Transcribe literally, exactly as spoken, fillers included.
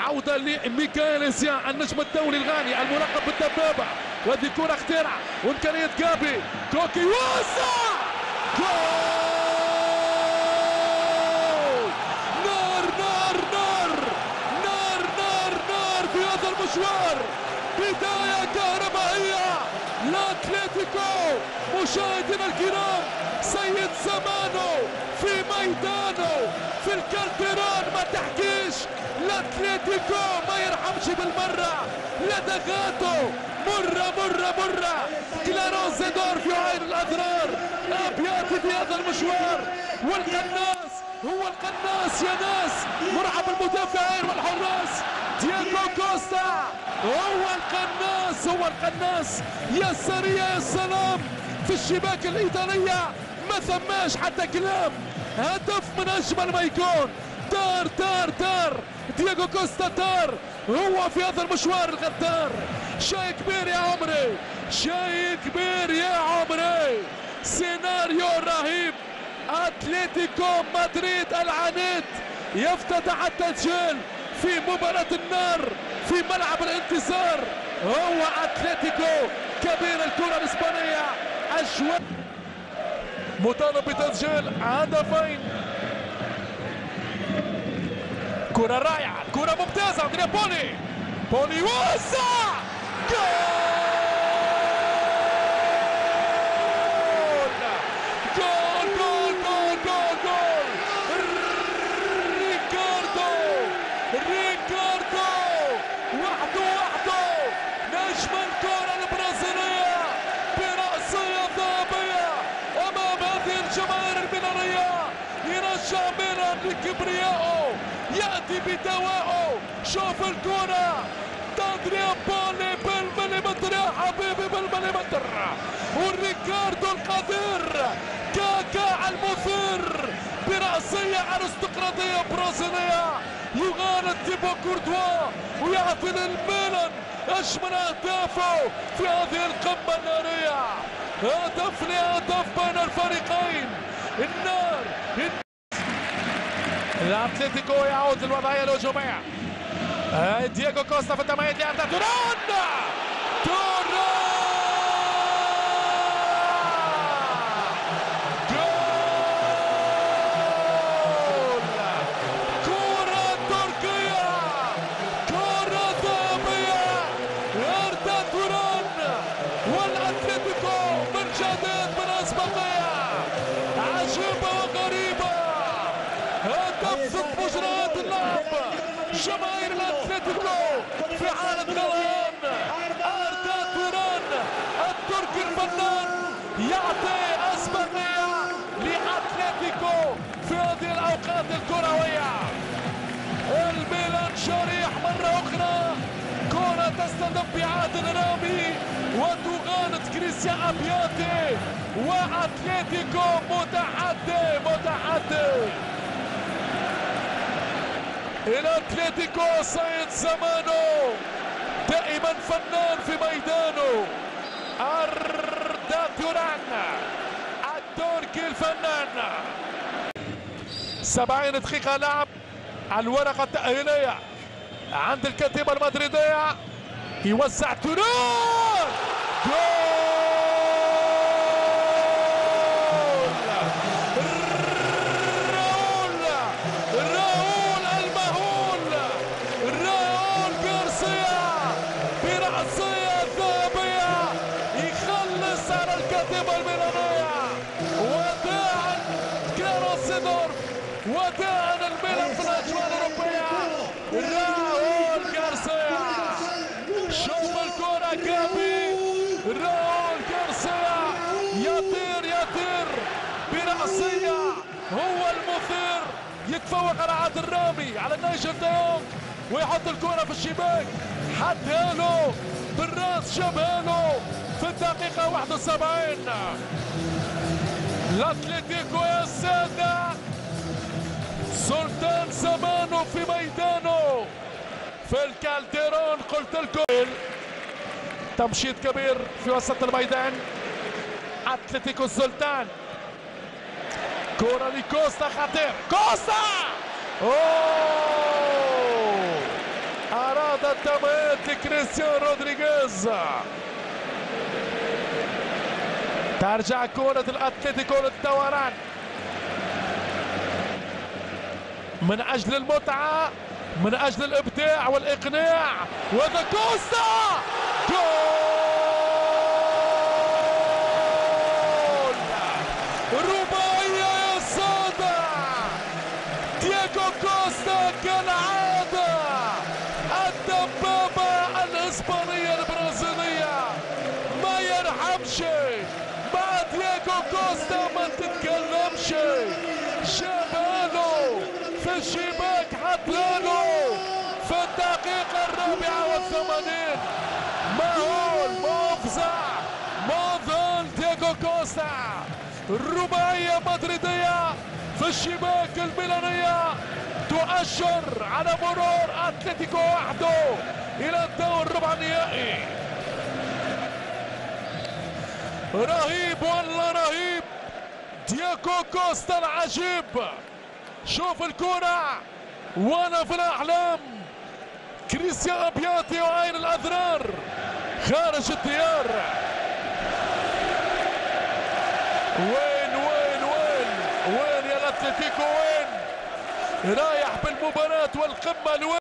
العودة لميكائيل إيسيان النجم الدولي الغاني الملقب بالدبابة. وهذه كرة اختراع وإمكانية جابي كوكي واسع جول. نار نار نار نار نار نار في هذا المشوار. بداية كهربائية لأتلتيكو. مشاهدينا الكرام، سيد زمانه في ميدانه في الكالديرون، ما تحكيش. الاتليتيكو ما يرحمش بالمرة. لدغاته مرة مرة مرة. كلارنسيدورف يعاين الأضرار. أبيات في هذا المشوار، والقناص هو القناص يا ناس. مرعب المدافعين والحراس. دييغو كوستا هو القناص هو القناص. يا سريع يا سلام في الشباك الإيطالية، ما ثماش حتى كلام. هدف من أجمل ما يكون. تار تار تار دييغو كوستا تار. هو في هذا المشوار الغدار. شيء كبير يا عمري، شيء كبير يا عمري. سيناريو رهيب. أتلتيكو مدريد العنيد يفتتح التسجيل في مباراة النار في ملعب الانتصار. هو أتلتيكو كبير الكرة الإسبانية. أجواء مطالب بتسجيل هدفين. كرة رائعة، كرة ممتازة. أندريا بولي بولي واسع جول جول جول جول جول جول. ريكاردو ريكاردو وحده وحده نجم الكرة البرازيلية برأسية ذهبية أمام هذه الجماهير الميلانية. يرجع ميلان لكبريائه، يأتي بدوائه. شوف الكرة أندريا بولي بالمليمتر يا حبيبي، بالمليمتر. وريكاردو القدير كاكا المثير برأسية أرستقراطية برازيلية. يغالط تيبو كورتوا ويعطي للميلان أجمل أهدافه في هذه القمة النارية. هدف لهدف بين الفريقين. النار. الاتليتيكو يعود للوضعيه الهجوميه. دييغو كوستا في التمهيد لأردا توران توران جول. كرة تركية، كرة ذهبية. أردا توران والاتليتيكو من جديد من أسبقية عجيبة وغريبة. هدف ضد مجريات اللعب. جماهير الاتليتيكو في حالة غليان. أردا توران التركي الفنان يعطي أسبقية لأتلتيكو في هذه الأوقات الكروية. الميلان شريح مرة أخرى. كرة تستضيف بعادل رامي وتغالط كريستيان أبياتي. وأتلتيكو متحدي متحدي. الاتليتيكو سيد زمانه دائما فنان في ميدانه. أردا توران التركي الفنان. سبعين دقيقة لعب. الورقة التأهيلية عند الكتيبة المدريدية. يوزع توران جول. برأسية ذهبية يخلص على الكتيبة الميلانية. وداعا كلارنسيدورف، وداعا الميلان في الأجواء الأوروبية. راؤول غارسيا. شوف الكرة جابي. راؤول غارسيا يطير يطير برأسية. هو المثير، يتفوق على عادل رامي على نيجر ديونغ ويحط الكرة في الشباك. حدها له بالراس، جابها له في الدقيقة واحد وسبعين. الاتليتيكو يا سادة سلطان زمانه في ميدانه في الكالديرون. قلت لكم تمشيط كبير في وسط الميدان. اتلتيكو السلطان. كرة لكوستا خطير. كوستا اوه أراد التمهيد لكريستيانو رودريغيز. ترجع كرة الأتلتيكو للدوران من أجل المتعة، من أجل الإبداع والإقناع. وذا كوستا جول! رباعية يا سادة، دييغو كوستا كالعادة، الدبابة الإسبانية البرازيلية ما يرحمش. مع دييغو كوستا ما تتكلمش، شباله في الشباك حطلانه في الدقيقة الرابعة والثمانين. مهول مفزع مذهل دييغو كوستا، الرباعية مدريدية في الشباك الميلانية تؤشر على مرور اتلتيكو وحده الى الدور الربع النهائي. رهيب والله رهيب دييغو كوستا العجيب. شوف الكرة وانا في الاحلام، كريستيان ابياتي وعين الاذرار خارج الديار. وين وين وين وين يا الاتلتيكو، وين رايح بالمباراة والقمة؟